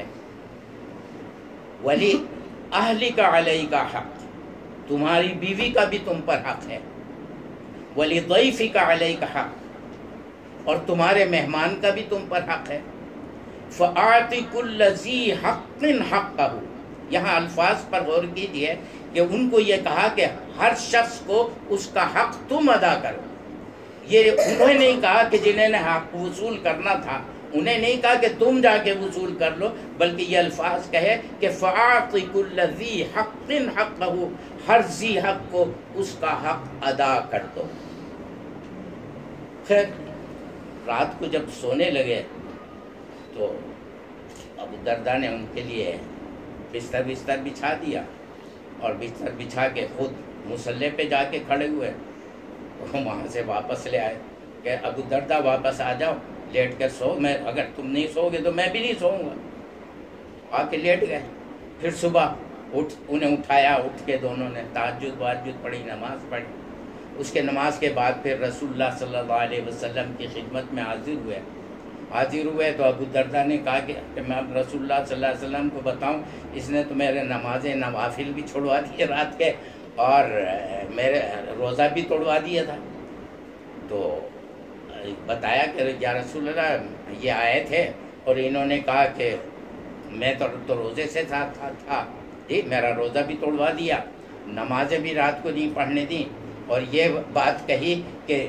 [SPEAKER 2] ولی اہلک علیک حق، تمہاری بیوی کا بھی تم پر حق ہے. ولی ضیفک علیک حق، اور تمہارے مہمان کا بھی تم پر حق ہے. فاعط کل ذی حق حقہ، یہاں الفاظ پر غور کیجئے کہ ان کو یہ کہا کہ ہر شخص کو اس کا حق تم ادا کرو. یہ انہوں نے نہیں کہا کہ جنہیں نے حق وصول کرنا تھا انہیں نہیں کہا کہ تم جا کے وصول کر لو، بلکہ یہ الفاظ کہے کہ فاعط کل ذی حق حقہ، ہر ذی حق کو اس کا حق ادا کر دو. خیر رات کو جب سونے لگے تو ابو درداء نے ان کے لیے بستر بچھا دیا، اور بستر بچھا کے خود مصلی پہ جا کے کھڑے ہوئے. وہاں سے واپس لے آئے کہ ابو درداء واپس آ جاؤ، لیٹ کر سو، میں اگر تم نہیں سو گے تو میں بھی نہیں سوؤں گا. آ کے لیٹ گئے. پھر صبح انہیں اٹھایا، اٹھ کے دونوں نے تہجد واجد پڑھی، نماز پڑھی. اس کے نماز کے بعد پھر رسول اللہ صلی اللہ علیہ وسلم کی خدمت میں حاضر ہوئے تو ابو درداء نے کہا کہ میں اب رسول اللہ صلی اللہ علیہ وسلم کو بتاؤں، اس نے تو میرے نماز نوافل بھی چھوڑوا دیے رات کے، اور میرے روزہ بھی توڑوا دیا تھا. تو بتایا کہ یا رسول اللہ یہ آیت ہے، اور انہوں نے کہا کہ میں تو روزے سے ساتھ تھا جی، میرا روزہ بھی توڑوا دیا، نمازیں بھی رات کو نہیں پڑھنے دی، اور یہ بات کہی کہ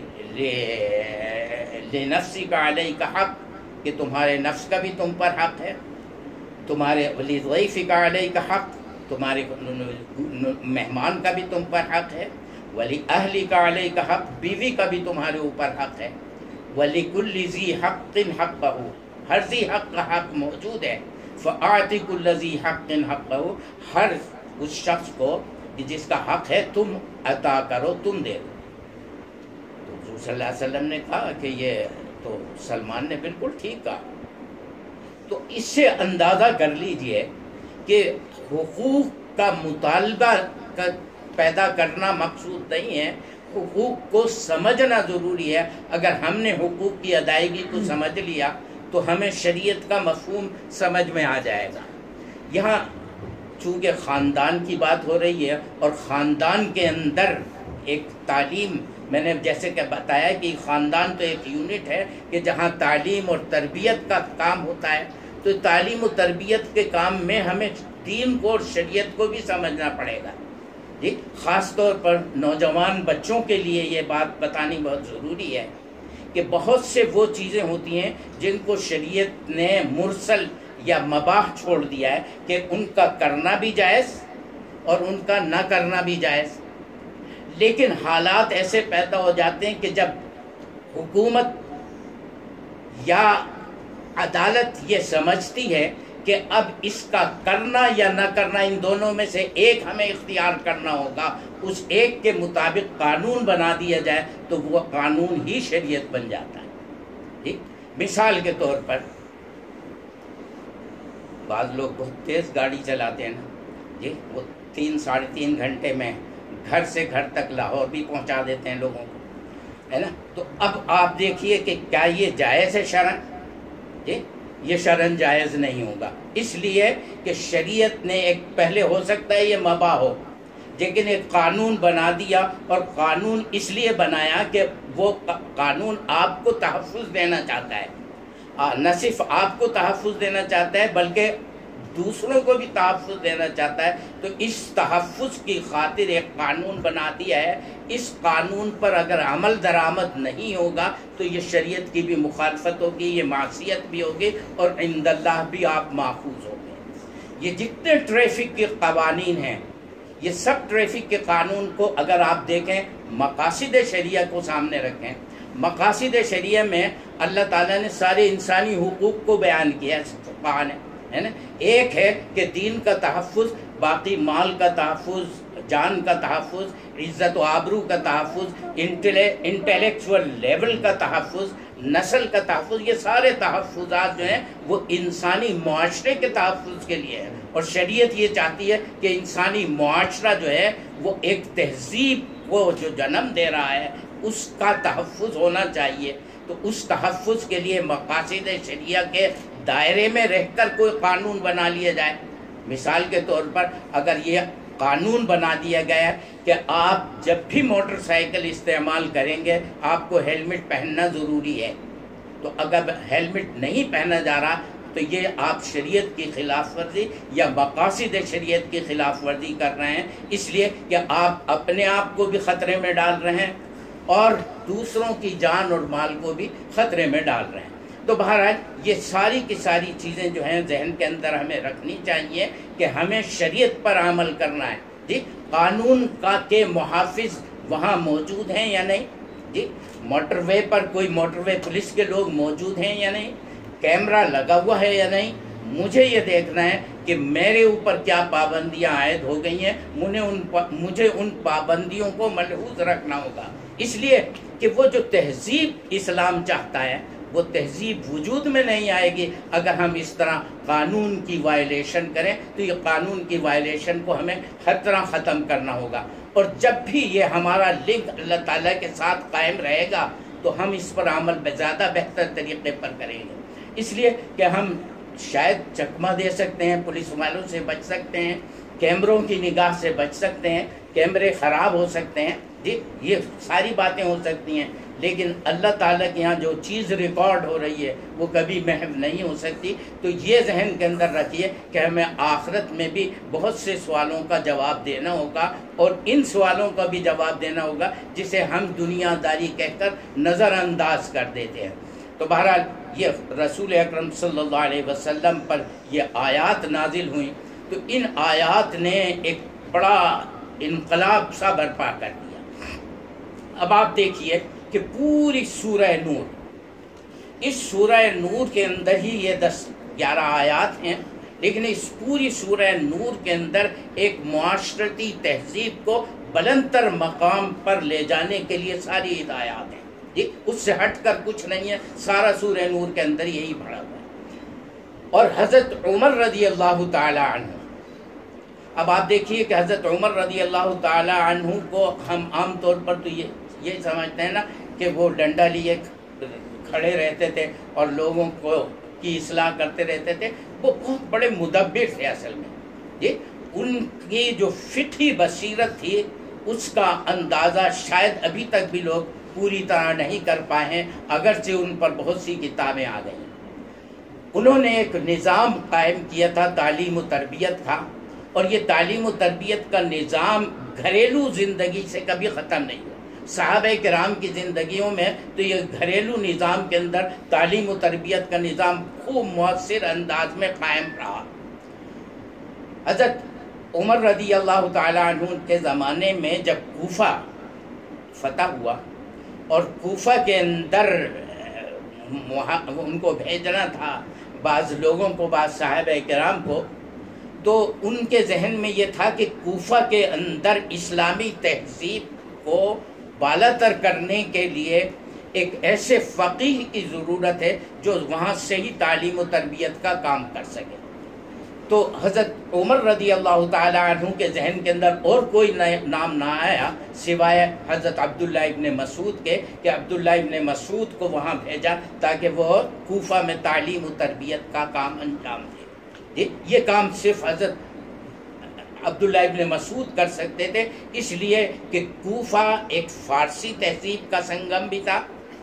[SPEAKER 2] لنفسک علیک حق، کہ تمہارے نفس کا بھی تم پر حق ہے، تمہارے ولی ضیفک علیک حق، تمہارے مہمان کا بھی تم پر حق ہے. ولی اہلک علیک حق، بیوی کا بھی تمہارے اوپر حق ہے. ولی کل ذی حق حقہ، ہر ذی حق کا حق موجود ہے. فاعط کل ذی حق حقہ، ہر اس شخص کو جس کا حق ہے تم عطا کرو، تم دے دو. تو حضور صلی اللہ علیہ وسلم نے کہا کہ یہ تو سلمان نے بالکل ٹھیک کہا. تو اس سے اندازہ کر لیجئے کہ حقوق کا مطالبہ پیدا کرنا مقصود نہیں ہے، حقوق کو سمجھنا ضروری ہے. اگر ہم نے حقوق کی ادائیگی کو سمجھ لیا تو ہمیں شریعت کا مفہوم سمجھ میں آ جائے گا. یہاں چونکہ خاندان کی بات ہو رہی ہے، اور خاندان کے اندر ایک تعلیم، میں نے جیسے کہ بتایا کہ خاندان تو ایک یونٹ ہے کہ جہاں تعلیم اور تربیت کا کام ہوتا ہے. تو تعلیم و تربیت کے کام میں ہمیں دین کو اور شریعت کو بھی سمجھنا پڑے گا جی. خاص طور پر نوجوان بچوں کے لیے یہ بات بتانی بہت ضروری ہے کہ بہت سے وہ چیزیں ہوتی ہیں جن کو شریعت نے مرسل یا مباح چھوڑ دیا ہے کہ ان کا کرنا بھی جائز اور ان کا نہ کرنا بھی جائز. لیکن حالات ایسے پیدا ہو جاتے ہیں کہ جب حکومت یا عدالت یہ سمجھتی ہے کہ اب اس کا کرنا یا نہ کرنا، ان دونوں میں سے ایک ہمیں اختیار کرنا ہوگا، اس ایک کے مطابق قانون بنا دیا جائے تو وہ قانون ہی شریعت بن جاتا ہے جی. مثال کے طور پر بعض لوگ بہت تیز گاڑی چلاتے ہیں نا جی، وہ 3-3.5 گھنٹے میں گھر سے گھر تک لاہور بھی پہنچا دیتے ہیں لوگوں کو، ہے نا. تو اب آپ دیکھیے کہ کیا یہ جائز ہے شرعن جی؟ یہ شرعن جائز نہیں ہوگا، اس لیے کہ شریعت نے ایک، پہلے ہو سکتا ہے یہ مباح ہو، لیکن ایک قانون بنا دیا، اور قانون اس لیے بنایا کہ وہ قانون آپ کو تحفظ دینا چاہتا ہے، نہ صرف آپ کو تحفظ دینا چاہتا ہے بلکہ دوسروں کو بھی تحفظ دینا چاہتا ہے۔ تو اس تحفظ کی خاطر ایک قانون بنا دیا ہے، اس قانون پر اگر عمل درآمد نہیں ہوگا تو یہ شریعت کی بھی مخالفت ہوگی، یہ معصیت بھی ہوگی، اور عند اللہ بھی آپ ماخوذ ہوں گے۔ یہ جتنے ٹریفک کے قوانین ہیں، یہ سب ٹریفک کے قانون کو اگر آپ دیکھیں، مقاصد شریعہ کو سامنے رکھیں، مقاصد شریعہ میں اللہ تعالیٰ نے سارے انسانی حقوق کو بیان کیا ہے نا۔ ایک ہے کہ دین کا تحفظ، باقی مال کا تحفظ، جان کا تحفظ، عزت و آبرو کا تحفظ، انٹلیکچول لیول کا تحفظ، نسل کا تحفظ، یہ سارے تحفظات جو ہیں وہ انسانی معاشرے کے تحفظ کے لیے ہیں، اور شریعت یہ چاہتی ہے کہ انسانی معاشرہ جو ہے وہ ایک تہذیب وہ جو جنم دے رہا ہے اس کا تحفظ ہونا چاہیے۔ تو اس تحفظ کے لیے مقاصد شریعہ کے دائرے میں رہ کر کوئی قانون بنا لیا جائے۔ مثال کے طور پر اگر یہ قانون بنا دیا گیا ہے کہ آپ جب بھی موٹر سائیکل استعمال کریں گے آپ کو ہیلمٹ پہننا ضروری ہے، تو اگر ہیلمٹ نہیں پہنا جا رہا تو یہ آپ شریعت کی خلاف ورزی یا مقاصد شریعت کی خلاف ورزی کر رہے ہیں، اس لیے کہ آپ اپنے آپ کو بھی خطرے میں ڈال رہے ہیں اور دوسروں کی جان اور مال کو بھی خطرے میں ڈال رہے ہیں۔ تو بہرحال یہ ساری کی ساری چیزیں جو ہیں ذہن کے اندر ہمیں رکھنی چاہیے کہ ہمیں شریعت پر عمل کرنا ہے۔ جی، قانون کا کے محافظ وہاں موجود ہیں یا نہیں؟ جی، موٹر وے پر کوئی موٹر وے پولیس کے لوگ موجود ہیں یا نہیں؟ کیمرہ لگا ہوا ہے یا نہیں؟ مجھے یہ دیکھنا ہے کہ میرے اوپر کیا پابندیاں عائد ہو گئی ہیں، مجھے ان پابندیوں کو ملحوظ رکھنا ہوگا، اس لیے کہ وہ جو تہذیب اسلام چاہتا ہے وہ تہذیب وجود میں نہیں آئے گی اگر ہم اس طرح قانون کی وائلیشن کریں۔ تو یہ قانون کی وائلیشن کو ہمیں ہر طرح ختم کرنا ہوگا، اور جب بھی یہ ہمارا لنک اللہ تعالیٰ کے ساتھ قائم رہے گا تو ہم اس پر عمل زیادہ بہتر طریقے پر کریں گے، اس لیے کہ ہم شاید چکمہ دے سکتے ہیں، پولیس والوں سے بچ سکتے ہیں، کیمروں کی نگاہ سے بچ سکتے ہیں، کیمرے خراب ہو سکتے ہیں، جی یہ ساری باتیں ہو سکتی ہیں، لیکن اللہ تعالیٰ کے یہاں جو چیز ریکارڈ ہو رہی ہے وہ کبھی محو نہیں ہو سکتی۔ تو یہ ذہن کے اندر رکھیے کہ ہمیں آخرت میں بھی بہت سے سوالوں کا جواب دینا ہوگا، اور ان سوالوں کا بھی جواب دینا ہوگا جسے ہم دنیا داری کہہ کر نظر انداز کر دیتے ہیں۔ تو بہرحال یہ رسول اکرم صلی اللہ علیہ وسلم پر یہ آیات نازل ہوئیں، تو ان آیات نے ایک بڑا انقلاب سا برپا کر دیا۔ اب آپ دیکھیے کہ پوری سورہ نور، اس سورہ نور کے اندر ہی یہ 10-11 آیات ہیں، لیکن اس پوری سورہ نور کے اندر ایک معاشرتی تہذیب کو بلند تر مقام پر لے جانے کے لیے ساری ہدایات ہیں، اس سے ہٹ کر کچھ نہیں ہے، سارا سورہ نور کے اندر یہی بھرا ہوا ہے۔ اور حضرت عمر رضی اللہ تعالی عنہ، اب آپ دیکھیے کہ حضرت عمر رضی اللہ تعالی عنہ کو ہم عام طور پر تو یہ سمجھتے ہیں نا کہ وہ ڈنڈا لیے کھڑے رہتے تھے اور لوگوں کو کی اصلاح کرتے رہتے تھے، وہ بہت بڑے مدبر تھے اصل میں، جی ان کی جو فقہی بصیرت تھی اس کا اندازہ شاید ابھی تک بھی لوگ پوری طرح نہیں کر پائے ہیں، اگرچہ ان پر بہت سی کتابیں آ گئی۔ انہوں نے ایک نظام قائم کیا تھا تعلیم و تربیت کا، اور یہ تعلیم و تربیت کا نظام گھریلو زندگی سے کبھی ختم نہیں ہوا۔ صحابہ کرام کی زندگیوں میں تو یہ گھریلو نظام کے اندر تعلیم و تربیت کا نظام خوب مؤثر انداز میں قائم رہا۔ حضرت عمر رضی اللہ تعالی عنہ کے زمانے میں جب کوفہ فتح ہوا اور کوفہ کے اندر ان کو بھیجنا تھا بعض لوگوں کو، بعض صحابہ کرام کو، تو ان کے ذہن میں یہ تھا کہ کوفہ کے اندر اسلامی تہذیب کو بالاتر کرنے کے لیے ایک ایسے فقیہ کی ضرورت ہے جو وہاں صحیح تعلیم و تربیت کا کام کر سکے۔ تو حضرت عمر رضی اللہ تعالی عنہ کے ذہن کے اندر اور کوئی نام نہ آیا سوائے حضرت عبداللہ ابن مسعود کے، کہ عبداللہ ابن مسعود کو وہاں بھیجا تاکہ وہ کوفہ میں تعلیم و تربیت کا کام انجام دے۔ یہ کام صرف حضرت عبداللہ ابن مسعود کر سکتے تھے، اس لیے کہ کوفہ ایک فارسی تہذیب کا سنگم بھی تھا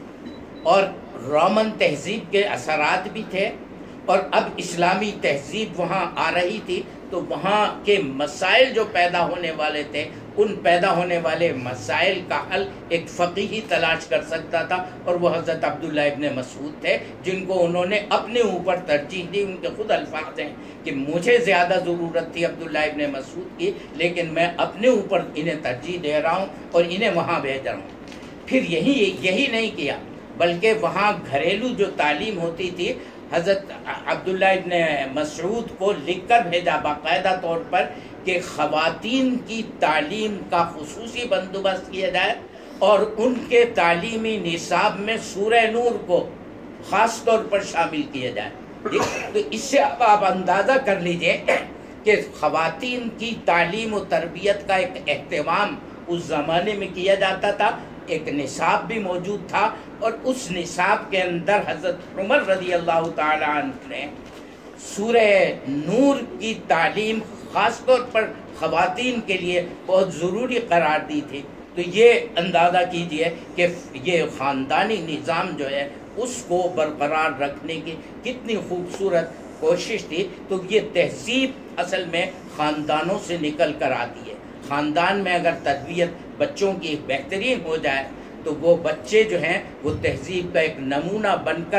[SPEAKER 2] اور رومن تہذیب کے اثرات بھی تھے، اور اب اسلامی تہذیب وہاں آ رہی تھی، تو وہاں کے مسائل جو پیدا ہونے والے تھے، ان پیدا ہونے والے مسائل کا حل ایک فقیہی تلاش کر سکتا تھا، اور وہ حضرت عبداللہ ابن مسعود تھے، جن کو انہوں نے اپنے اوپر ترجیح دی۔ ان کے خود الفاظ ہیں کہ مجھے زیادہ ضرورت تھی عبداللہ ابن مسعود کی، لیکن میں اپنے اوپر انہیں ترجیح دے رہا ہوں اور انہیں وہاں بھیج رہا ہوں۔ پھر یہی نہیں کیا، بلکہ وہاں گھریلو جو تعلیم ہوتی تھی، حضرت عبداللہ ابن مسعود کو لکھ کر بھیجا باقاعدہ طور پر کہ خواتین کی تعلیم کا خصوصی بندوبست کیا جائے اور ان کے تعلیمی نصاب میں سورہ نور کو خاص طور پر شامل کیا جائے۔ تو اس سے اب آپ اندازہ کر لیجئے کہ خواتین کی تعلیم و تربیت کا ایک اہتمام اس زمانے میں کیا جاتا تھا، ایک نصاب بھی موجود تھا، اور اس نصاب کے اندر حضرت عمر رضی اللہ تعالی عنہ نے سورہ نور کی تعلیم خاص طور پر خواتین کے لیے بہت ضروری قرار دی تھی۔ تو یہ اندازہ کیجئے کہ یہ خاندانی نظام جو ہے اس کو برقرار رکھنے کی کتنی خوبصورت کوشش تھی۔ تو یہ تہذیب اصل میں خاندانوں سے نکل کر آتی ہے۔ خاندان میں اگر تربیت بچوں کی بہترین ہو جائے تو وہ بچے جو ہیں وہ تہذیب کا ایک نمونہ بن کر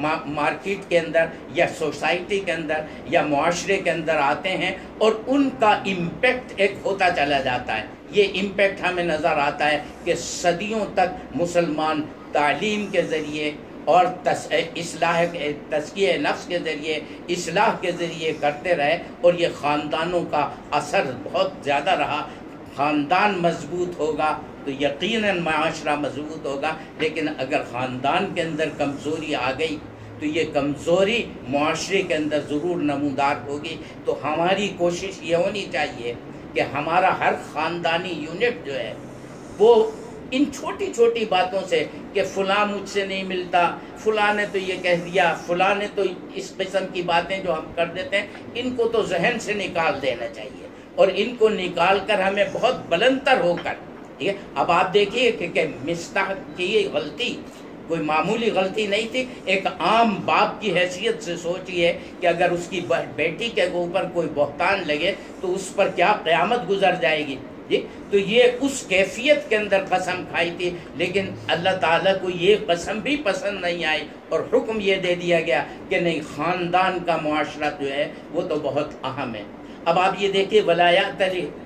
[SPEAKER 2] مارکیٹ کے اندر یا سوسائٹی کے اندر یا معاشرے کے اندر آتے ہیں، اور ان کا امپیکٹ ایک ہوتا چلا جاتا ہے۔ یہ امپیکٹ ہمیں نظر آتا ہے کہ صدیوں تک مسلمان تعلیم کے ذریعے اور اصلاح تزکیہ نفس کے ذریعے، اصلاح کے ذریعے کرتے رہے، اور یہ خاندانوں کا اثر بہت زیادہ رہا۔ خاندان مضبوط ہوگا تو یقیناً معاشرہ مضبوط ہوگا، لیکن اگر خاندان کے اندر کمزوری آ گئی تو یہ کمزوری معاشرے کے اندر ضرور نمودار ہوگی۔ تو ہماری کوشش یہ ہونی چاہیے کہ ہمارا ہر خاندانی یونٹ جو ہے وہ ان چھوٹی چھوٹی باتوں سے کہ فلاں مجھ سے نہیں ملتا، فلاں نے تو یہ کہہ دیا، فلاں نے تو اس قسم کی باتیں جو ہم کر دیتے ہیں، ان کو تو ذہن سے نکال دینا چاہیے، اور ان کو نکال کر ہمیں بہت بلندتر ہو کر، ٹھیک ہے۔ اب آپ دیکھیے کہ مصطح کی یہ غلطی کوئی معمولی غلطی نہیں تھی۔ ایک عام باپ کی حیثیت سے سوچئے کہ اگر اس کی بیٹی کے اوپر کوئی بہتان لگے تو اس پر کیا قیامت گزر جائے گی، جی۔ تو یہ اس کیفیت کے اندر قسم کھائی تھی، لیکن اللہ تعالیٰ کو یہ قسم بھی پسند نہیں آئی، اور حکم یہ دے دیا گیا کہ نہیں، خاندان کا معاشرہ جو ہے وہ تو بہت اہم ہے۔ اب آپ یہ دیکھیں، وَلَا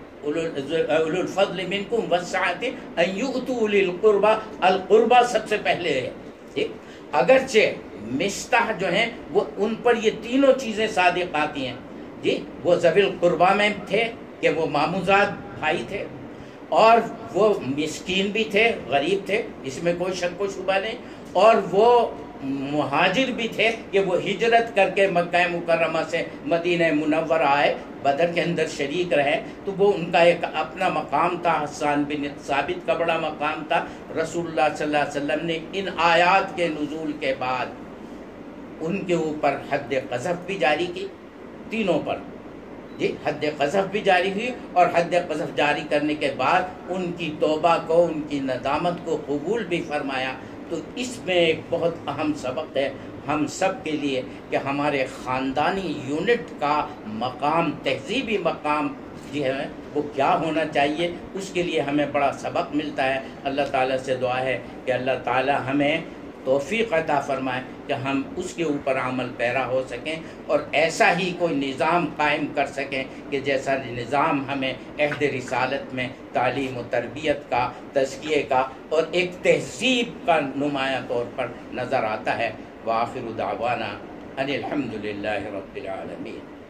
[SPEAKER 2] اولو الفضل منکم والسعۃ ان یؤتوا اولی القربى، القربہ سب سے پہلے ہے۔ اگرچہ مصطح جو ہیں وہ ان پر یہ تینوں چیزیں صادق آتی ہیں، جی۔ وہ ذوی القربہ میں تھے کہ وہ ماموزاد بھائی تھے، اور وہ مسکین بھی تھے، غریب تھے، اس میں کوئی شک و شبہ نہیں، اور وہ مہاجر بھی تھے کہ وہ ہجرت کر کے مکہ مکرمہ سے مدینہ منورہ آئے، بدر کے اندر شریک رہے۔ تو وہ ان کا ایک اپنا مقام تھا، حسان بن ثابت کا بڑا مقام تھا۔ رسول اللہ صلی اللہ علیہ وسلم نے ان آیات کے نزول کے بعد ان کے اوپر حد قذف بھی جاری کی، تینوں پر، جی۔ حد قذف بھی جاری ہوئی، اور حد قذف جاری کرنے کے بعد ان کی توبہ کو، ان کی ندامت کو قبول بھی فرمایا۔ تو اس میں ایک بہت اہم سبق ہے ہم سب کے لیے کہ ہمارے خاندانی یونٹ کا مقام، تہذیبی مقام جو ہے وہ کیا ہونا چاہیے، اس کے لیے ہمیں بڑا سبق ملتا ہے۔ اللہ تعالیٰ سے دعا ہے کہ اللہ تعالیٰ ہمیں توفیق عطا فرمائے کہ ہم اس کے اوپر عمل پیرا ہو سکیں، اور ایسا ہی کوئی نظام قائم کر سکیں کہ جیسا نظام ہمیں عہد رسالت میں تعلیم و تربیت کا، تزکیے کا اور ایک تہذیب کا نمایاں طور پر نظر آتا ہے۔ وآخر دعوانا ان الحمد للہ رب العالمین۔